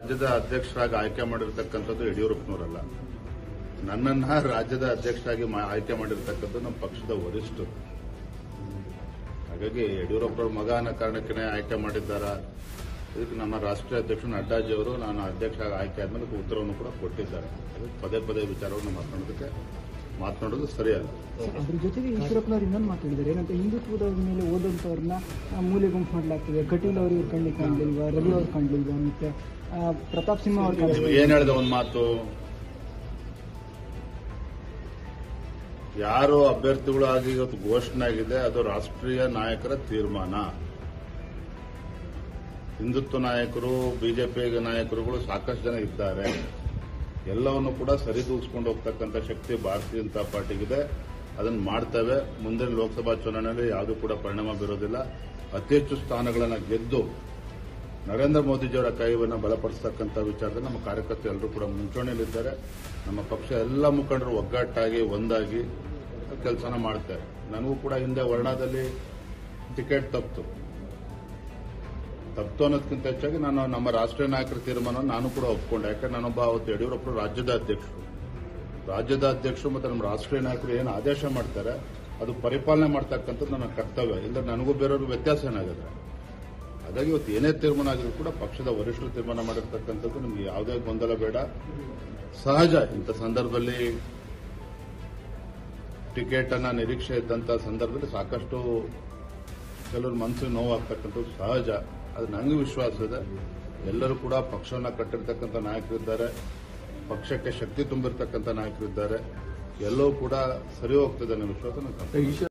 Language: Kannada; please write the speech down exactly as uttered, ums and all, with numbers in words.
ರಾಜ್ಯದ ಅಧ್ಯಕ್ಷರಾಗಿ ಆಯ್ಕೆ ಮಾಡಿರ್ತಕ್ಕಂಥದ್ದು ಯಡಿಯೂರಪ್ಪನವರಲ್ಲ. ನನ್ನನ್ನ ರಾಜ್ಯದ ಅಧ್ಯಕ್ಷರಾಗಿ ಆಯ್ಕೆ ಮಾಡಿರ್ತಕ್ಕಂಥದ್ದು ನಮ್ಮ ಪಕ್ಷದ ವರಿಷ್ಠರು. ಹಾಗಾಗಿ ಯಡಿಯೂರಪ್ಪರ ಮಗ ಅನ್ನೋ ಕಾರಣಕ್ಕೆ ಆಯ್ಕೆ ಮಾಡಿದ್ದಾರ. ಇದಕ್ಕೆ ನಮ್ಮ ರಾಷ್ಟ್ರೀಯ ಅಧ್ಯಕ್ಷ ನಡ್ಡಾಜಿ ಅವರು ನಾನು ಅಧ್ಯಕ್ಷ ಆಯ್ಕೆ ಆದ್ಮೇಲೆ ಉತ್ತರವನ್ನು ಕೂಡ ಕೊಟ್ಟಿದ್ದಾರೆ. ಪದೇ ಪದೇ ವಿಚಾರವನ್ನು ಮಾತನಾಡೋದಕ್ಕೆ ಮಾತನಾಡೋದು ಸರಿಯಲ್ಲ. ಅದ್ರ ಜೊತೆಗೆ ಈಶ್ವರಪ್ಪನವರು ಇನ್ನೊಂದು ಮಾತಾಡಿದ್ದಾರೆ, ಏನಂತ ಹಿಂದುತ್ವದ ಮೇಲೆ ಓದಂತವ್ರನ್ನ ಮೂಲೆ ಗುಂಪು ಮಾಡಲಾಗ್ತದೆ. ಕಟೀಲ್ ಅವರು ಇವ್ರು ಕಣ್ಣಿಗೆ ಕಾಣಲಿಲ್ವಾ, ರವಿ ಅವ್ರು ಕಾಣಲಿಲ್ವಾ, ಮತ್ತೆ ಪ್ರತಾಪ್ ಸಿಂಹ ಅವರು ಏನ್ ಹೇಳಿದ ಒಂದು ಮಾತು, ಯಾರು ಅಭ್ಯರ್ಥಿಗಳಾಗಿ ಇವತ್ತು ಘೋಷಣೆ ಆಗಿದೆ ಅದು ರಾಷ್ಟ್ರೀಯ ನಾಯಕರ ತೀರ್ಮಾನ. ಹಿಂದುತ್ವ ನಾಯಕರು, ಬಿಜೆಪಿ ನಾಯಕರುಗಳು ಸಾಕಷ್ಟು ಜನ ಇದ್ದಾರೆ. ಎಲ್ಲವನ್ನು ಕೂಡ ಸರಿದೂಗಿಸ್ಕೊಂಡು ಹೋಗ್ತಕ್ಕಂಥ ಶಕ್ತಿ ಭಾರತೀಯ ಜನತಾ ಪಾರ್ಟಿಗಿದೆ. ಅದನ್ನು ಮಾಡ್ತೇವೆ. ಮುಂದಿನ ಲೋಕಸಭಾ ಚುನಾವಣೆಯಲ್ಲಿ ಯಾವುದೂ ಕೂಡ ಪರಿಣಾಮ ಬೀರೋದಿಲ್ಲ. ಅತಿ ಹೆಚ್ಚು ಸ್ಥಾನಗಳನ್ನು ಗೆದ್ದು ನರೇಂದ್ರ ಮೋದಿಜಿಯವರ ಕೈವನ್ನು ಬಲಪಡಿಸತಕ್ಕಂಥ ವಿಚಾರದಲ್ಲಿ ನಮ್ಮ ಕಾರ್ಯಕರ್ತರು ಎಲ್ಲರೂ ಕೂಡ ಮುಂಚೂಣಿಯಲ್ಲಿದ್ದಾರೆ. ನಮ್ಮ ಪಕ್ಷ ಎಲ್ಲ ಮುಖಂಡರು ಒಗ್ಗಟ್ಟಾಗಿ ಒಂದಾಗಿ ಕೆಲಸನ ಮಾಡ್ತಾರೆ. ನನಗೂ ಕೂಡ ಹಿಂದೆ ವರ್ಣದಲ್ಲಿ ಟಿಕೆಟ್ ತಪ್ಪಿತು ತಪ್ಪಿತು ಅನ್ನೋದಕ್ಕಿಂತ ಹೆಚ್ಚಾಗಿ ನಾನು ನಮ್ಮ ರಾಷ್ಟ್ರೀಯ ನಾಯಕರ ತೀರ್ಮಾನ ನಾನು ಕೂಡ ಒಪ್ಕೊಂಡೆ. ಯಾಕಂದ್ರೆ ನಾನೊಬ್ಬ ಅವತ್ತು ಯಡಿಯೂರಪ್ಪರು ರಾಜ್ಯದ ಅಧ್ಯಕ್ಷರು ರಾಜ್ಯದ ಅಧ್ಯಕ್ಷರು ಮತ್ತು ನಮ್ಮ ರಾಷ್ಟ್ರೀಯ ನಾಯಕರು ಏನು ಆದೇಶ ಮಾಡ್ತಾರೆ ಅದು ಪರಿಪಾಲನೆ ಮಾಡ್ತಕ್ಕಂಥದ್ದು ನನ್ನ ಕರ್ತವ್ಯ. ಇಲ್ಲ ನನಗೂ ಬೇರೆಯವ್ರಿಗೂ ವ್ಯತ್ಯಾಸ ಏನಾಗಿದೆ. ಹಾಗಾಗಿ ಇವತ್ತು ಏನೇ ತೀರ್ಮಾನ ಆಗಿದ್ರು ಕೂಡ ಪಕ್ಷದ ವರಿಷ್ಠರು ತೀರ್ಮಾನ ಮಾಡಿರ್ತಕ್ಕಂಥದ್ದು ನಿಮಗೆ ಯಾವುದೇ ಗೊಂದಲ ಬೇಡ. ಸಹಜ ಇಂಥ ಸಂದರ್ಭದಲ್ಲಿ ಟಿಕೆಟ್ ಅನ್ನ ನಿರೀಕ್ಷೆ ಇದ್ದಂಥ ಸಂದರ್ಭದಲ್ಲಿ ಸಾಕಷ್ಟು ಕೆಲವರು ಮನಸ್ಸಿಗೆ ನೋವಾಗ್ತಕ್ಕಂಥದ್ದು ಸಹಜ. ಅದು ನನಗೆ ವಿಶ್ವಾಸ ಇದೆ. ಎಲ್ಲರೂ ಕೂಡ ಪಕ್ಷವನ್ನು ಕಟ್ಟಿರ್ತಕ್ಕಂಥ ನಾಯಕರಿದ್ದಾರೆ, ಪಕ್ಷಕ್ಕೆ ಶಕ್ತಿ ತುಂಬಿರ್ತಕ್ಕಂಥ ನಾಯಕರಿದ್ದಾರೆ. ಎಲ್ಲವೂ ಕೂಡ ಸರಿ ಹೋಗ್ತದೆ ಅನ್ನೋ ವಿಶ್ವಾಸ ನನಗೆ.